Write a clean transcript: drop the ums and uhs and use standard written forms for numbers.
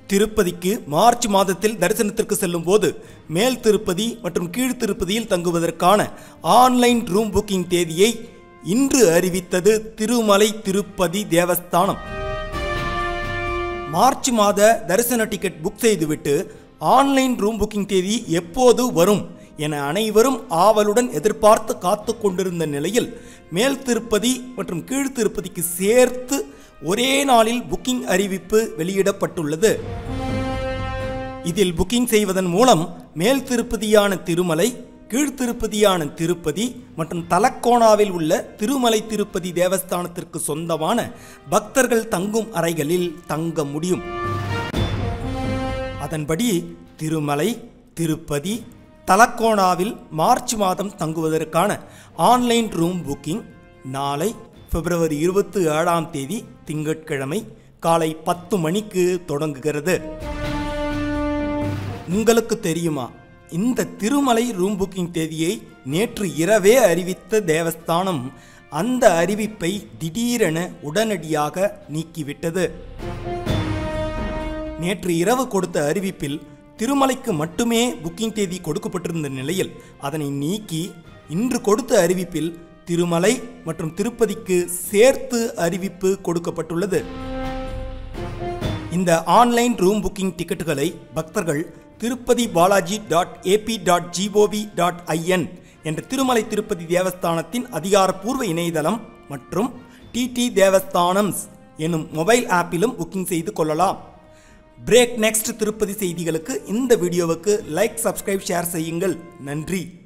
திருப்பதிக்கு மார்ச் மாதத்தில் தரிசனத்திற்கு செல்லும் போது மேல் திருப்பதி மற்றும் கீழ் திருப்பதியில் தங்குவதற்கான ஆன்லைன் ரூம் புக்கிங் தேதியை இன்று அறிவித்தது திருமலை திருப்பதி தேவஸ்தானம். மார்ச் மாத தரிசன டிக்கெட் புக் செய்துவிட்டு ஆன்லைன் ரூம் புக்கிங் தேதி எப்போது வரும் என அனைவரும் ஆவலுடன் எதிர்பார்த்து காத்து கொண்டிருந்த நிலையில் மேல் திருப்பதி மற்றும் கீழ் திருப்பதிக்கு சேர்த்து ஒரே நாளில் புக்கிங் அறிவிப்பு வெளியிடப்பட்டுள்ளது. இதில் புக்கிங் செய்வதன் மூலம் மேல் திருப்பதியான திருமலை, கீழ் திருப்பதியான திருப்பதி மற்றும் தலக்கோணாவில் உள்ள திருமலை திருப்பதி தேவஸ்தானத்திற்கு சொந்தமான பக்தர்கள் தங்கும் அறைகளில் தங்க முடியும். அதன்படி திருமலை, திருப்பதி, தலக்கோணாவில் மார்ச் மாதம் தங்குவதற்கான ஆன்லைன் ரூம் புக்கிங் நாளை பிப்ரவரி 27ஆம் தேதி திங்கட்கிழமை காலை 10 மணிக்கு தொடங்குகிறது. உங்களுக்கு தெரியுமா, இந்த திருமலை ரூம் புக்கிங் தேதியை நேற்று இரவே அறிவித்த தேவஸ்தானம் அந்த அறிவிப்பை திடீரென உடனடியாக நீக்கிவிட்டது. நேற்று இரவு கொடுத்த அறிவிப்பில் திருமலைக்கு மட்டுமே புக்கிங் தேதி கொடுக்கப்பட்டிருந்த நிலையில் அதனை நீக்கி இன்று கொடுத்த அறிவிப்பில் திருமலை மற்றும் திருப்பதிக்கு சேர்த்து அறிவிப்பு கொடுக்கப்பட்டுள்ளது. இந்த ஆன்லைன் ரூம் புக்கிங் டிக்கெட்டுகளை பக்தர்கள் tirupati-balaji.ap.gov.in என்ற திருமலை திருப்பதி தேவஸ்தானத்தின் அதிகாரப்பூர்வ இணையதளம் மற்றும் டிடி தேவஸ்தானம்ஸ் எனும் மொபைல் ஆப்பிலும் புக்கிங் செய்து கொள்ளலாம். பிரேக் நெக்ஸ்ட் திருப்பதி செய்திகளுக்கு இந்த வீடியோவுக்கு லைக், சப்ஸ்கிரைப், ஷேர் செய்யுங்கள். நன்றி.